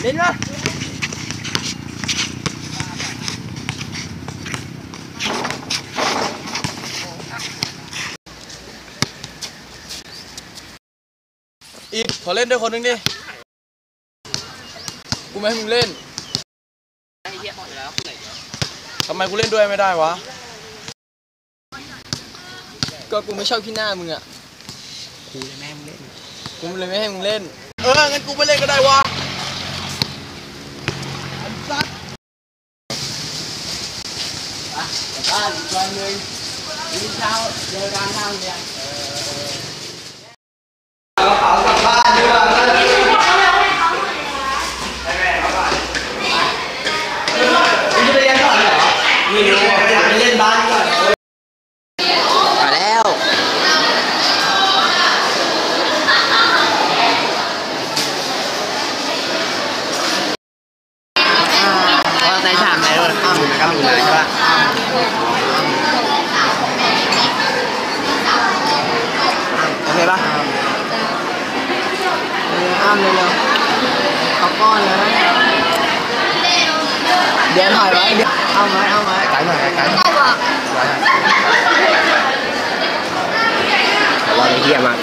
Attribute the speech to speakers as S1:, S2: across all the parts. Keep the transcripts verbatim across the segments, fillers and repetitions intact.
S1: เล่นวะอีกขอเล่นด้วยคนนึงดิกูไม่ให้มึงเล่นทำไมกูเล่นด้วยไม่ได้วะก็กูไม่ชอบขี้หน้ามึงอ่ะกูเลยไม่ให้มึงเล่นกูเลยไม่ให้มึงเล่นเอองั้นกูไม่เล่นก็ได้วะสัตว์อ่ะกลับบ้านอีกวันหนึ่งวันเช้าเจอกันทางเรียนกระเป๋ากลับบ้านดีกว่าคุณจะไปเรียนก่อนเหรอไม่รู้อยากไปเล่นบ้านก่อนมาแล้วว่าในฉากไหนด้วยอ้าวมันก็มีเลยใช่ป่ะโอเคป่ะอ้ามเลยเร็วเอาก้อนเลยเดี๋ยวถ่ายไว้เดี๋ยวเอาไหมเอาไหมไกลหน่อยไกลหน่อยแต่ว่าเยี่ยมมาก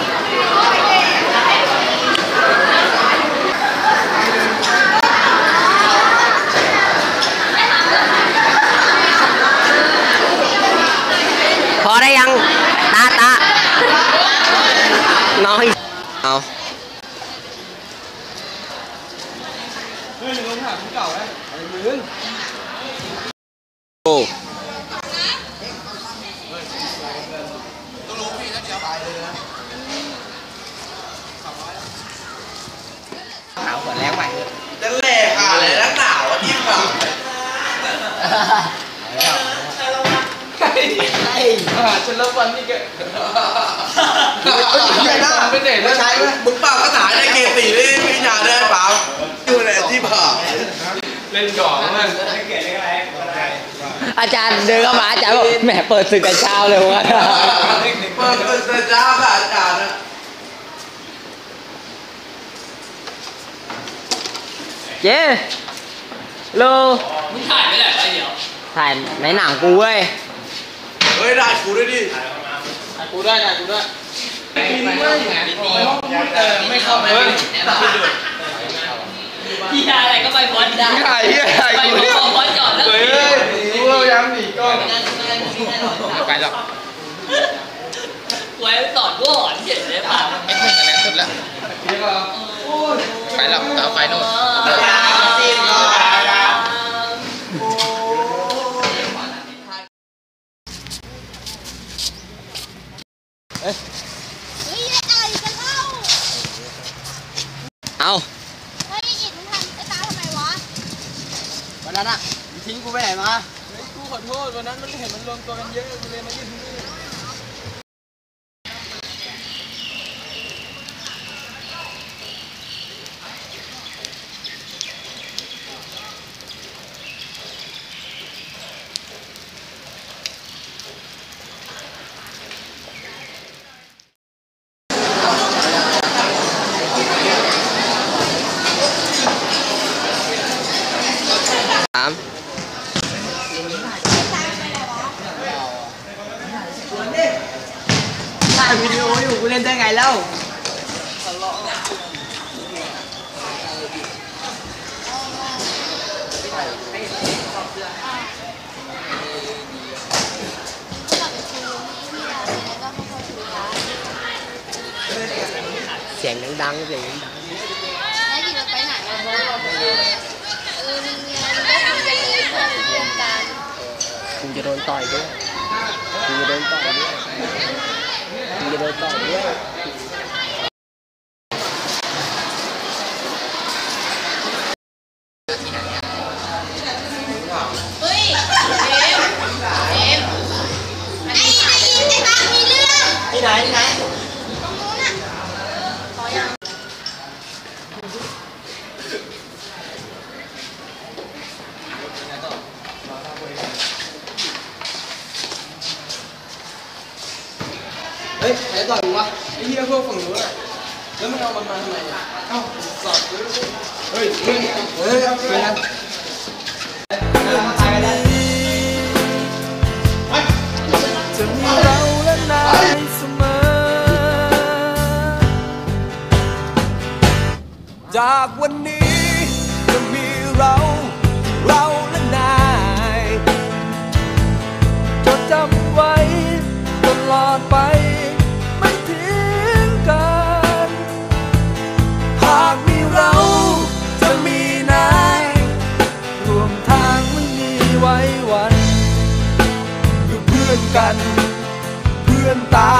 S1: พอได้ยังตาตาน้อยเอาเฮ้ยมึงถามเก่าแล้วอะไรมึงโอ้ต้องรู้พี่นะเดี๋ยวไปเลยนะหนาวฝนแรงไปจะแหลกอะไรแล้วหนาวยิ่งหนาวไอ้ฉันเลิกวันนี้แกไม่เด็ดแล้วใช่ไหมมึงเปล่าภาษาในเกตีได้วิชาได้เปล่าอยู่ในที่ผ่าเล่นก่อนมันเกตอะไรอาจารย์เดินเข้ามาอาจารย์บอกแหมเปิดศึกแต่เช้าเลยวะเปิดศึกแต่เช้าค่ะอาจารย์นะเจ๊โลมึงถ่ายไม่ได้ไปเดี๋ยวถ่ายในหนังกูเว้ยเฮ้ยได้กูด้วยดิกูได้ได้กูได้ไม่ไม่เข้าไปพี่ชายอะไรก็ไปบอลได้พี่ชายพี่ชายกูเนี่ยบอลจอดแล้วเฮ้ยกูเราย้ำหนีก็ไปหรอกไว้สอนกูหอนเฉยเลยป่ะไม่ถึงคะแนนสุดแล้วไปหรอกเอาไฟโน่นเฮ้ยอะไรกันเล่าเอาเฮ้ยอิดมึงทำไอ้ตาทำไมวะวันนั้นอะทิ้งกูไปไหนมาเฮ้ยกูขอโทษวันนั้นมันเห็นมันรวมตัวกันเยอะกูเลยมายืนที่นี่สามถ่ายวิดีโออยู่กูเล่นได้ไงเล่าเสียงดังๆเสียงดังแล้วกี่เราไปไหนเออมึงมีอะไรมึงก็คุยกันเลยเพื่อนเพื่อนกันมึงจะโดนต่อยด้วยมึงจะโดนต่อยด้วยมึงจะโดนต่อยด้วยเฮ้ยเอ็มเอ็มไอ้ไอ้ไอ้ตามีเรื่องที่ไหนที่ไหนตรงนู้นน่ะขอยังเฮ้ยไหนต่อยมึงวะไอ้เหี้ยพวกฝั่งนู้นอ่ะแล้วมึงเอามันมาทำไมเนี่ยเฮ้ยเฮ้ยเฮ้ยช่วยกัน
S2: จะมีเราและนายเสมอจากวันนี้จะมีเราเราและนายจดจำไว้ตลอดไปไม่ทิ้งกันหากมีเราจะมีนายรวมทางไม่มีไว้วันคือเพื่อนกันเพื่อนตาย